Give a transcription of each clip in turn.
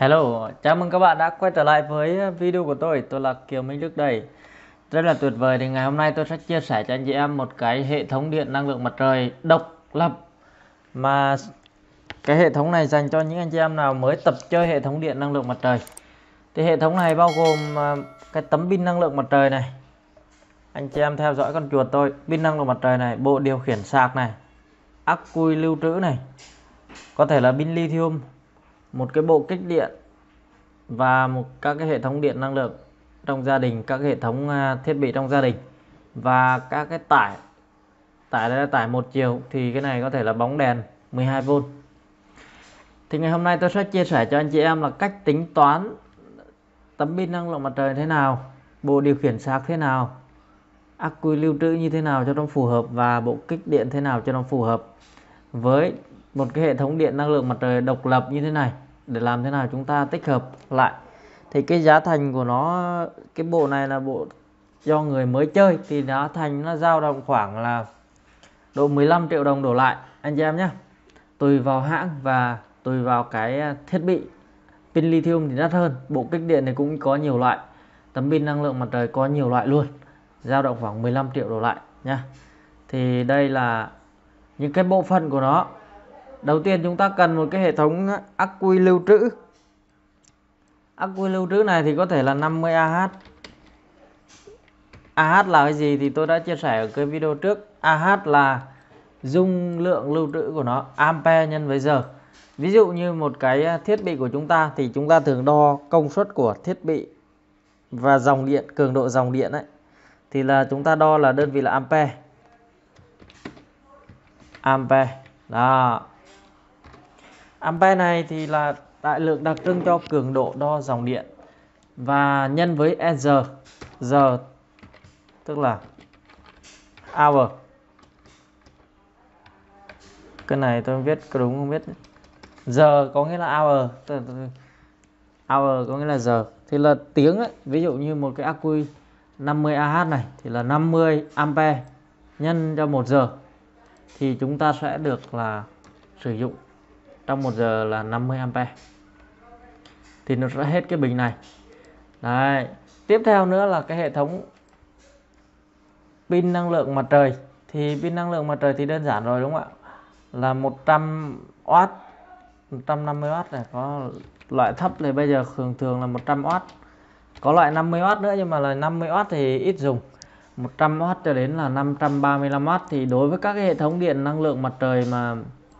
Hello, chào mừng các bạn đã quay trở lại với video của tôi là Kiều Minh Đức đây. Rất là tuyệt vời, thì ngày hôm nay tôi sẽ chia sẻ cho anh chị em một cái hệ thống điện năng lượng mặt trời độc lập. Mà cái hệ thống này dành cho những anh chị em nào mới tập chơi hệ thống điện năng lượng mặt trời. Thì hệ thống này bao gồm cái tấm pin năng lượng mặt trời này. Anh chị em theo dõi con chuột tôi, pin năng lượng mặt trời này, bộ điều khiển sạc này, ắc quy lưu trữ này, có thể là pin lithium, một cái bộ kích điện và các cái hệ thống điện năng lượng trong gia đình, các hệ thống thiết bị trong gia đình và các cái tải đây là tải một chiều, thì cái này có thể là bóng đèn 12V. Thì ngày hôm nay tôi sẽ chia sẻ cho anh chị em là cách tính toán tấm pin năng lượng mặt trời thế nào, bộ điều khiển sạc thế nào, ắc quy lưu trữ như thế nào cho nó phù hợp và bộ kích điện thế nào cho nó phù hợp với một cái hệ thống điện năng lượng mặt trời độc lập như thế này, để làm thế nào chúng ta tích hợp lại. Thì cái giá thành của nó, cái bộ này là bộ do người mới chơi, thì giá thành nó dao động khoảng là độ 15 triệu đồng đổ lại anh chị em nhé. Tùy vào hãng và tùy vào cái thiết bị. Pin lithium thì đắt hơn, bộ kích điện này cũng có nhiều loại, tấm pin năng lượng mặt trời có nhiều loại luôn, dao động khoảng 15 triệu đổ lại nha. Thì đây là những cái bộ phận của nó. Đầu tiên chúng ta cần một cái hệ thống ắc quy lưu trữ. Ắc quy lưu trữ này thì có thể là 50 Ah. Ah là cái gì thì tôi đã chia sẻ ở cái video trước. Ah là dung lượng lưu trữ của nó, ampere nhân với giờ. Ví dụ như một cái thiết bị của chúng ta thì chúng ta thường đo công suất của thiết bị và dòng điện, cường độ dòng điện ấy, thì là chúng ta đo là đơn vị là ampere. Ampere. Đó. Ampere này thì là đại lượng đặc trưng cho cường độ đo dòng điện và nhân với giờ. Giờ tức là hour. Cái này tôi viết có đúng không biết. Giờ có nghĩa là hour, hour có nghĩa là giờ. Thì là tiếng ấy, ví dụ như một cái ắc quy 50 Ah này thì là 50 ampere nhân cho 1 giờ, thì chúng ta sẽ được là sử dụng trong 1 giờ là 50 ampere. Thì nó sẽ hết cái bình này. Đấy. Tiếp theo nữa là cái hệ thống pin năng lượng mặt trời. Thì pin năng lượng mặt trời thì đơn giản rồi đúng không ạ? Là 100W, 150W này, có loại thấp thì bây giờ thường là 100W. Có loại 50W nữa nhưng mà là 50W thì ít dùng. 100W cho đến là 535W. Thì đối với các cái hệ thống điện năng lượng mặt trời mà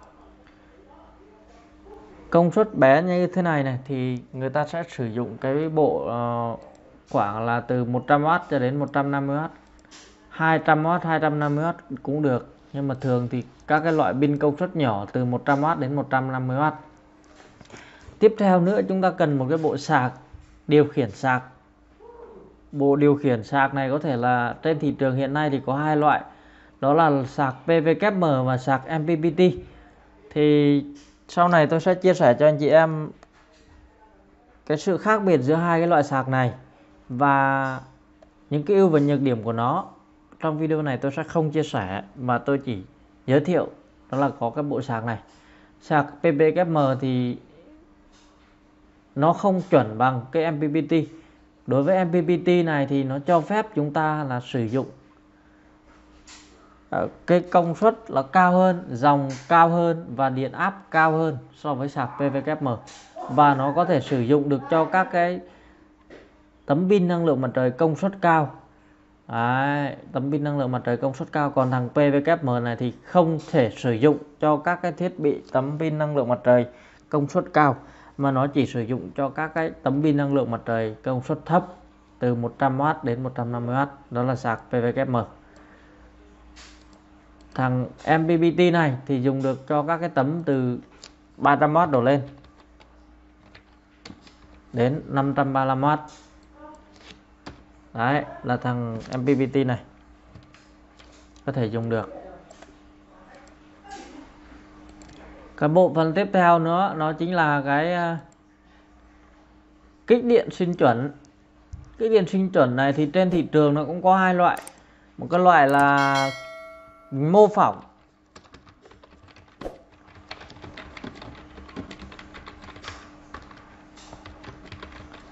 công suất bé như thế này thì người ta sẽ sử dụng cái bộ khoảng là từ 100W cho đến 150W. 200W, 250W cũng được. Nhưng mà thường thì các cái loại pin công suất nhỏ từ 100W đến 150W. Tiếp theo nữa chúng ta cần một cái bộ sạc, điều khiển sạc. Bộ điều khiển sạc này có thể là trên thị trường hiện nay thì có hai loại. Đó là sạc PWM và sạc MPPT. Thì sau này tôi sẽ chia sẻ cho anh chị em cái sự khác biệt giữa hai cái loại sạc này và những cái ưu và nhược điểm của nó. Trong video này tôi sẽ không chia sẻ mà tôi chỉ giới thiệu, đó là có cái bộ sạc này. Sạc PWM thì nó không chuẩn bằng cái MPPT. Đối với MPPT này thì nó cho phép chúng ta là sử dụng cái công suất là cao hơn, dòng cao hơn và điện áp cao hơn so với sạc PWM. Và nó có thể sử dụng được cho các cái tấm pin năng lượng mặt trời công suất cao. Đấy, tấm pin năng lượng mặt trời công suất cao. Còn thằng PWM này thì không thể sử dụng cho các cái thiết bị tấm pin năng lượng mặt trời công suất cao, mà nó chỉ sử dụng cho các cái tấm pin năng lượng mặt trời công suất thấp từ 100W đến 150W. Đó là sạc PWM. Thằng MPPT này thì dùng được cho các cái tấm từ 300W đổ lên đến 535W. Đấy là thằng MPPT này có thể dùng được. Cái bộ phận tiếp theo nữa nó chính là cái kích điện sinh chuẩn. Kích điện sinh chuẩn này thì trên thị trường nó cũng có hai loại. Một cái loại là mô phỏng.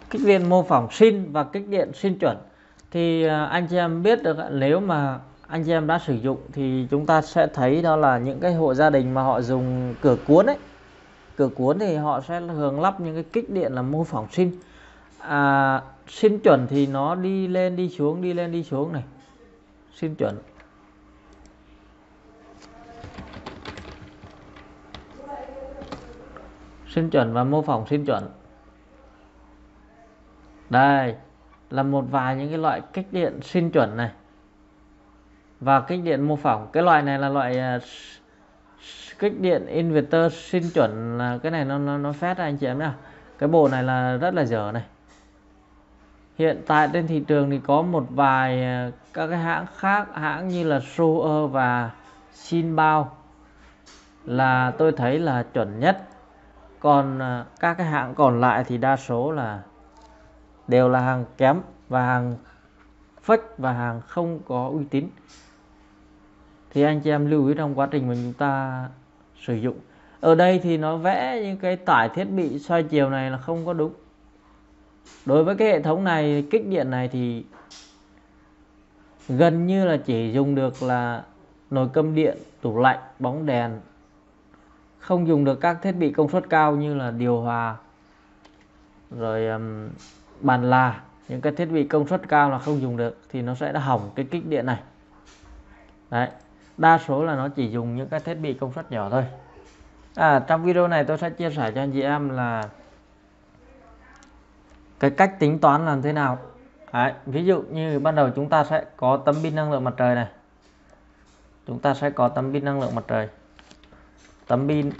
kích điện mô phỏng sin và kích điện sin chuẩn. Thì anh chị em biết được, nếu mà anh chị em đã sử dụng thì chúng ta sẽ thấy đó là những cái hộ gia đình mà họ dùng cửa cuốn ấy, cửa cuốn thì họ sẽ thường lắp những cái kích điện là mô phỏng sin. Sin chuẩn thì nó đi lên đi xuống, đi lên đi xuống này. Sin chuẩn, sin chuẩn và mô phỏng sin chuẩn. Đây là một vài những cái loại kích điện sin chuẩn này và kích điện mô phỏng. Cái loại này là loại kích điện inverter sin chuẩn, là cái này nó phét anh chị em nhá. Cái bộ này là rất là dở này. Hiện tại trên thị trường thì có một vài các cái hãng khác, hãng như là Shoer và Sinbao là tôi thấy là chuẩn nhất. Còn các cái hãng còn lại thì đa số là đều là hàng kém và hàng fake và hàng không có uy tín. Thì anh chị em lưu ý trong quá trình mà chúng ta sử dụng. Ở đây thì nó vẽ những cái tải thiết bị xoay chiều này là không có đúng. Đối với cái hệ thống này, kích điện này thì gần như là chỉ dùng được là nồi cơm điện, tủ lạnh, bóng đèn, không dùng được các thiết bị công suất cao như là điều hòa, rồi bàn là. Những cái thiết bị công suất cao là không dùng được thì nó sẽ đã hỏng cái kích điện này. Đấy, đa số là nó chỉ dùng những cái thiết bị công suất nhỏ thôi. Trong video này tôi sẽ chia sẻ cho anh chị em là cái cách tính toán làm thế nào. Đấy, ví dụ như ban đầu chúng ta sẽ có tấm pin năng lượng mặt trời này. Chúng ta sẽ có tấm pin năng lượng mặt trời. Tấm pin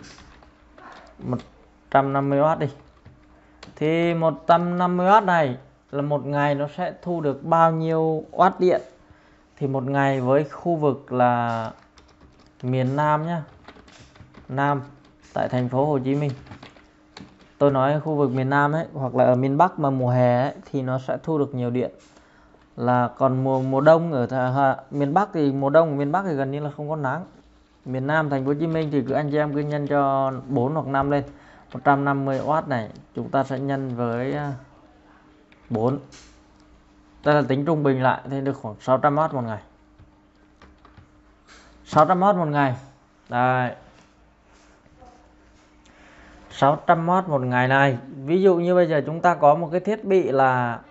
150W đi. Thì 150W này là một ngày nó sẽ thu được bao nhiêu watt điện? Thì một ngày với khu vực là miền Nam nhá. Nam tại thành phố Hồ Chí Minh. Tôi nói khu vực miền Nam ấy, hoặc là ở miền Bắc mà mùa hè ấy, thì nó sẽ thu được nhiều điện. Là còn mùa đông ở miền Bắc thì mùa đông ở miền Bắc thì gần như là không có nắng. Miền Nam thành phố Hồ Chí Minh thì anh chị em cứ nhân cho 4 hoặc 5 lên. 150W này chúng ta sẽ nhân với 4. Đây là tính trung bình lại thì được khoảng 600W một ngày. 600W một ngày. Đây. 600W một ngày này. Ví dụ như bây giờ chúng ta có một cái thiết bị là,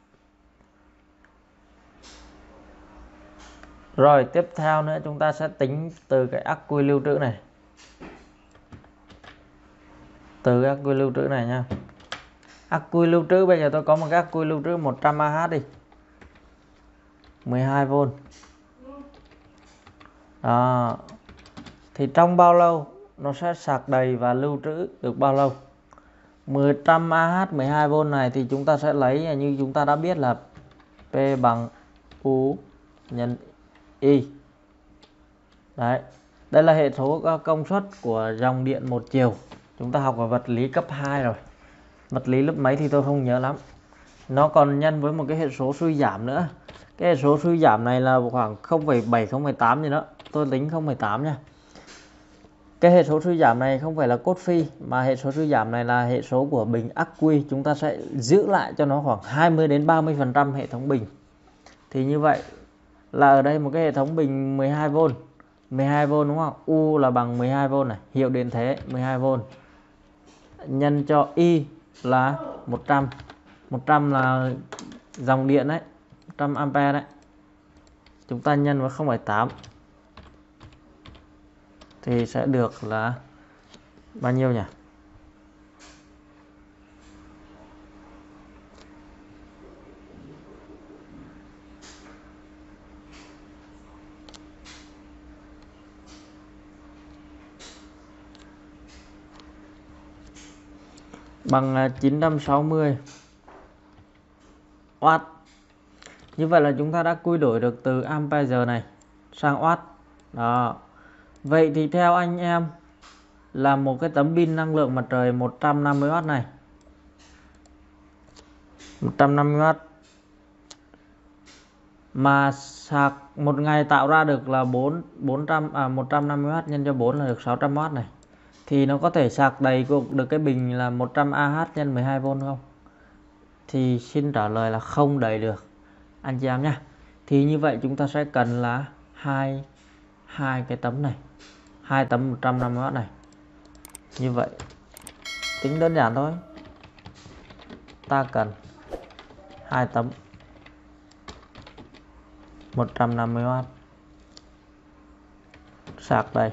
rồi tiếp theo nữa chúng ta sẽ tính từ cái ắc quy lưu trữ này. Từ cái ắc quy lưu trữ này nha. Ắc quy lưu trữ bây giờ tôi có một cái ắc quy lưu trữ 100Ah đi. 12V. Đó. Thì trong bao lâu nó sẽ sạc đầy và lưu trữ được bao lâu? 100Ah 12V này thì chúng ta sẽ lấy như chúng ta đã biết là P bằng U nhân I. Đấy. Đây là hệ số công suất của dòng điện một chiều. Chúng ta học ở vật lý cấp 2 rồi. Vật lý lớp mấy thì tôi không nhớ lắm. Nó còn nhân với một cái hệ số suy giảm nữa. Cái hệ số suy giảm này là khoảng 0,7, 0,8 gì đó. Tôi tính 0,8 nha. Cái hệ số suy giảm này không phải là cốt phi, mà hệ số suy giảm này là hệ số của bình ắc quy. Chúng ta sẽ giữ lại cho nó khoảng 20 đến 30% hệ thống bình. Thì như vậy là ở đây một cái hệ thống bình 12V. 12V đúng không? U là bằng 12V này, hiệu điện thế 12V. Nhân cho I là 100. 100 là dòng điện đấy, 100A đấy. Chúng ta nhân với 0,8 thì sẽ được là bao nhiêu nhỉ? Bằng 960W. Như vậy là chúng ta đã quy đổi được từ ampere này sang watt. Đó. Vậy thì theo anh em là một cái tấm pin năng lượng mặt trời 150W này, 150W mà sạc một ngày tạo ra được là 150W nhân cho 4 là được 600W này. Thì nó có thể sạc đầy được cái bình là 100Ah nhân 12V không? thì xin trả lời là không đẩy được anh chị em nhé. Thì như vậy chúng ta sẽ cần là hai cái tấm này, 2 tấm 150W này. Như vậy tính đơn giản thôi, ta cần 2 tấm 150W sạc đây,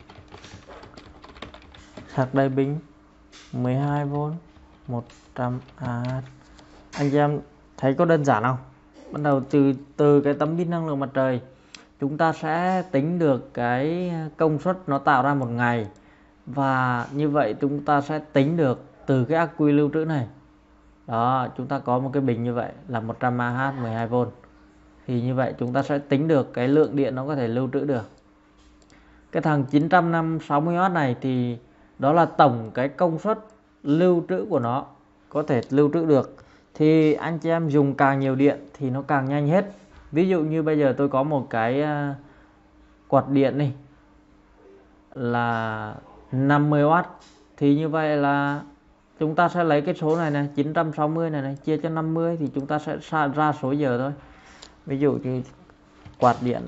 pin 12V 100Ah. Anh chị em thấy có đơn giản không? Bắt đầu từ cái tấm pin năng lượng mặt trời chúng ta sẽ tính được cái công suất nó tạo ra một ngày, và như vậy chúng ta sẽ tính được từ cái ắc quy lưu trữ này. Đó, chúng ta có một cái bình như vậy là 100Ah 12V, thì như vậy chúng ta sẽ tính được cái lượng điện nó có thể lưu trữ được. Cái thằng 960W này thì đó là tổng cái công suất lưu trữ của nó có thể lưu trữ được. Thì anh chị em dùng càng nhiều điện thì nó càng nhanh hết. Ví dụ như bây giờ tôi có một cái quạt điện này là 50W, thì như vậy là chúng ta sẽ lấy cái số này này, 960 này chia cho 50 thì chúng ta sẽ ra số giờ thôi. Ví dụ như quạt điện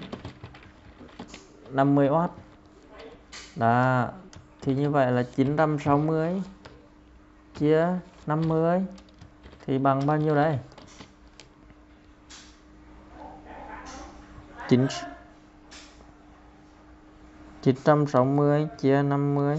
50W đó, thì như vậy là 960 chia 50 thì bằng bao nhiêu đây? 960 chia 50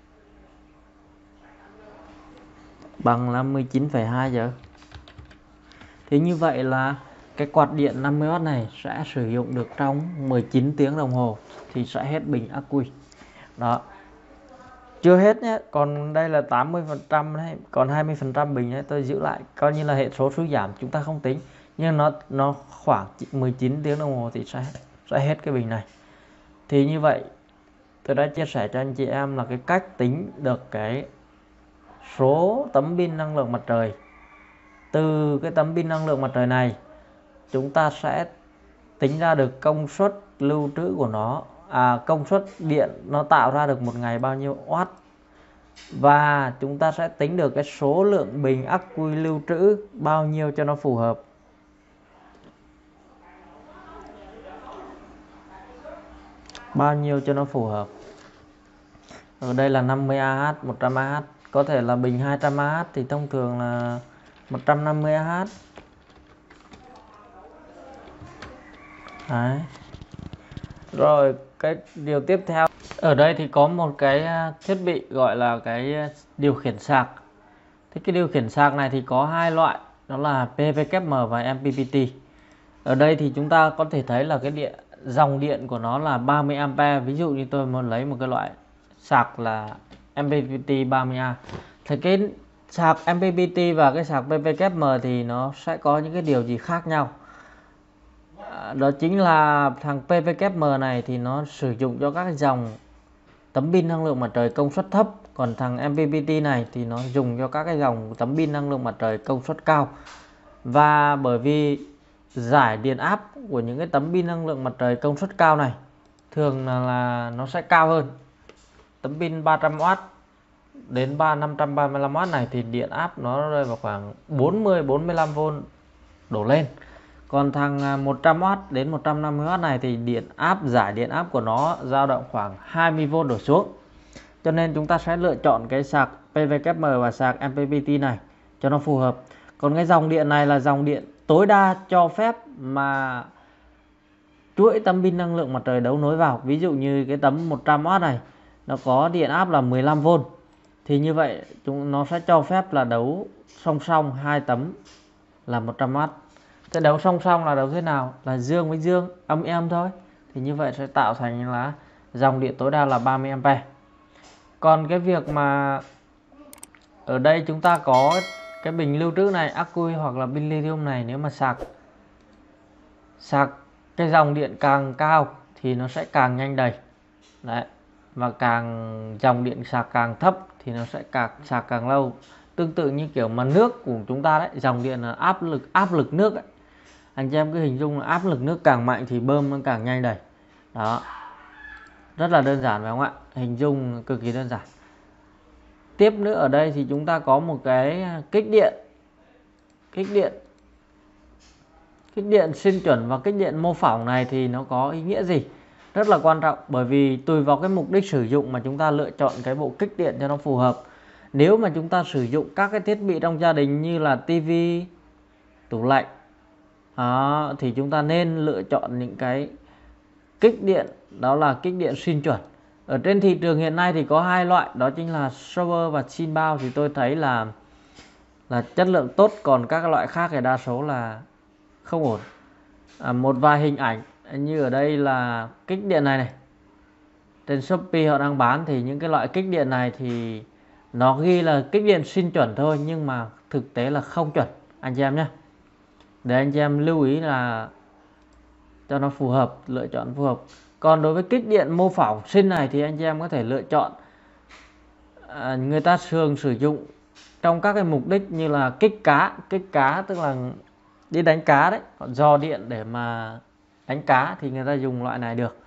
bằng là 19,2 giờ. Thì như vậy là cái quạt điện 50W này sẽ sử dụng được trong 19 tiếng đồng hồ thì sẽ hết bình ắc quy. Đó. Chưa hết nhé, còn đây là 80% đấy, còn 20% bình đấy tôi giữ lại coi như là hệ số suy giảm, chúng ta không tính, nhưng nó khoảng 19 tiếng đồng hồ thì sẽ hết cái bình này. Thì như vậy tôi đã chia sẻ cho anh chị em là cái cách tính được cái số tấm pin năng lượng mặt trời. Từ cái tấm pin năng lượng mặt trời này chúng ta sẽ tính ra được công suất lưu trữ của nó, công suất điện nó tạo ra được một ngày bao nhiêu watt, và chúng ta sẽ tính được cái số lượng bình ắc quy lưu trữ bao nhiêu cho nó phù hợp. Ở đây là 50Ah 100Ah, có thể là bình 200Ah thì thông thường là 150Ah. Đấy. Rồi cái điều tiếp theo, ở đây thì có một cái thiết bị gọi là cái điều khiển sạc. Thế cái điều khiển sạc này thì có hai loại, đó là PWM và MPPT. Ở đây thì chúng ta có thể thấy là cái dòng điện của nó là 30A. Ví dụ như tôi muốn lấy một cái loại sạc là MPPT 30A. Thì cái sạc MPPT và cái sạc PWM thì nó sẽ có những cái điều gì khác nhau. Đó chính là thằng PWM này thì nó sử dụng cho các dòng tấm pin năng lượng mặt trời công suất thấp, còn thằng MPPT này thì nó dùng cho các cái dòng tấm pin năng lượng mặt trời công suất cao. Và bởi vì giải điện áp của những cái tấm pin năng lượng mặt trời công suất cao này thường là nó sẽ cao hơn. Tấm pin 300W đến 535W này thì điện áp nó rơi vào khoảng 40-45V đổ lên. Còn thằng 100W đến 150W này thì giải điện áp của nó dao động khoảng 20V đổ xuống. Cho nên chúng ta sẽ lựa chọn cái sạc PWM và sạc MPPT này cho nó phù hợp. Còn cái dòng điện này là dòng điện tối đa cho phép mà chuỗi tấm pin năng lượng mặt trời đấu nối vào. Ví dụ như cái tấm 100W này nó có điện áp là 15V, thì như vậy nó sẽ cho phép là đấu song song hai tấm là 100W. Thế đấu song song là đấu thế nào? Là dương với dương, âm với âm thôi. Thì như vậy sẽ tạo thành là dòng điện tối đa là 30A. Còn cái việc mà ở đây chúng ta có cái bình lưu trữ này, ắc quy hoặc là pin lithium này, nếu mà sạc cái dòng điện càng cao thì nó sẽ càng nhanh đầy. Đấy. Và dòng điện sạc càng thấp thì nó sẽ sạc càng lâu. Tương tự như kiểu mà nước của chúng ta đấy, dòng điện là áp lực nước ấy. Anh chị em cứ hình dung là áp lực nước càng mạnh thì bơm nó càng nhanh đầy. Đó. Rất là đơn giản phải không ạ? Hình dung cực kỳ đơn giản. Tiếp nữa ở đây thì chúng ta có một cái kích điện. kích điện xin chuẩn và kích điện mô phỏng này thì nó có ý nghĩa gì? Rất là quan trọng, bởi vì tùy vào cái mục đích sử dụng mà chúng ta lựa chọn cái bộ kích điện cho nó phù hợp. Nếu mà chúng ta sử dụng các cái thiết bị trong gia đình như là tivi, tủ lạnh đó, thì chúng ta nên lựa chọn những cái kích điện đó là kích điện xin chuẩn. Ở trên thị trường hiện nay thì có hai loại, đó chính là Shower và Sinbao, thì tôi thấy là chất lượng tốt, còn các loại khác thì đa số là không ổn. Một vài hình ảnh như ở đây là kích điện này trên Shopee họ đang bán, thì những cái loại kích điện này thì nó ghi là kích điện xin chuẩn thôi, nhưng mà thực tế là không chuẩn anh chị em nhé. Để anh chị em lưu ý là cho nó phù hợp, lựa chọn phù hợp. Còn đối với kích điện mô phỏng xin này thì anh chị em có thể lựa chọn, người ta thường sử dụng trong các cái mục đích như là kích cá tức là đi đánh cá đấy, họ dò điện để mà đánh cá thì người ta dùng loại này được.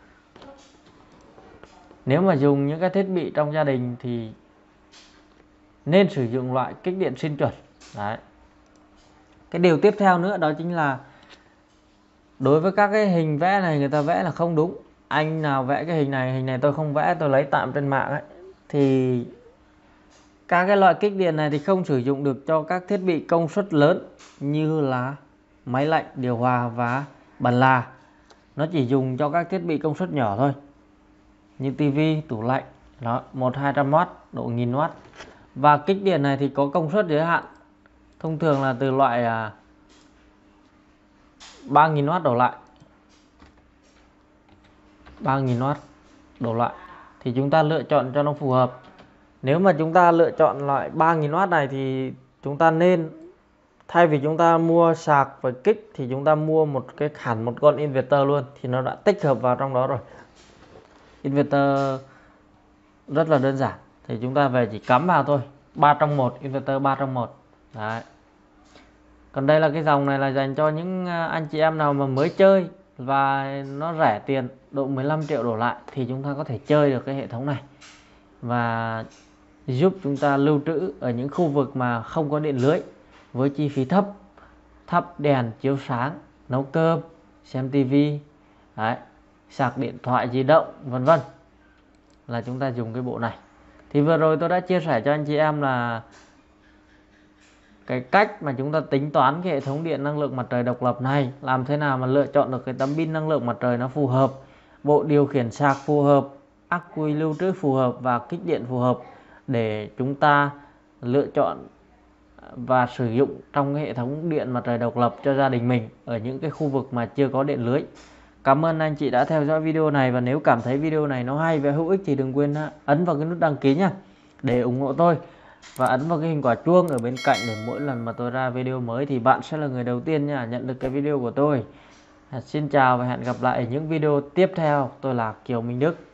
Nếu mà dùng những cái thiết bị trong gia đình thì nên sử dụng loại kích điện xin chuẩn. Đấy. Cái điều tiếp theo nữa đó chính là đối với các cái hình vẽ này người ta vẽ là không đúng. Anh nào vẽ cái hình này tôi không vẽ, tôi lấy tạm trên mạng ấy, thì các cái loại kích điện này thì không sử dụng được cho các thiết bị công suất lớn như là máy lạnh, điều hòa và bàn là. Nó chỉ dùng cho các thiết bị công suất nhỏ thôi, như tivi, tủ lạnh đó, 1-200W, độ 1000W. Và kích điện này thì có công suất giới hạn, thông thường là từ loại 3000W đổ lại, 3000W đổ lại thì chúng ta lựa chọn cho nó phù hợp. Nếu mà chúng ta lựa chọn loại 3000W này thì chúng ta nên, thay vì chúng ta mua sạc và kích thì chúng ta mua hẳn một con inverter luôn, thì nó đã tích hợp vào trong đó rồi. Inverter rất là đơn giản, thì chúng ta về chỉ cắm vào thôi, 3 trong 1, inverter 3 trong 1. Đấy. Còn đây là cái dòng này là dành cho những anh chị em nào mà mới chơi và nó rẻ tiền, độ 15 triệu đổ lại, thì chúng ta có thể chơi được cái hệ thống này và giúp chúng ta lưu trữ ở những khu vực mà không có điện lưới với chi phí thấp, thắp đèn chiếu sáng, nấu cơm, xem tivi, sạc điện thoại di động vân vân, là chúng ta dùng cái bộ này. Thì vừa rồi tôi đã chia sẻ cho anh chị em là cái cách mà chúng ta tính toán cái hệ thống điện năng lượng mặt trời độc lập này, làm thế nào mà lựa chọn được cái tấm pin năng lượng mặt trời nó phù hợp, bộ điều khiển sạc phù hợp, ắc quy lưu trữ phù hợp và kích điện phù hợp để chúng ta lựa chọn và sử dụng trong cái hệ thống điện mặt trời độc lập cho gia đình mình ở những cái khu vực mà chưa có điện lưới. Cảm ơn anh chị đã theo dõi video này, và nếu cảm thấy video này nó hay và hữu ích thì đừng quên ấn vào cái nút đăng ký nhé để ủng hộ tôi, và ấn vào cái hình quả chuông ở bên cạnh để mỗi lần mà tôi ra video mới thì bạn sẽ là người đầu tiên nha nhận được cái video của tôi. Xin chào và hẹn gặp lại ở những video tiếp theo. Tôi là Kiều Minh Đức.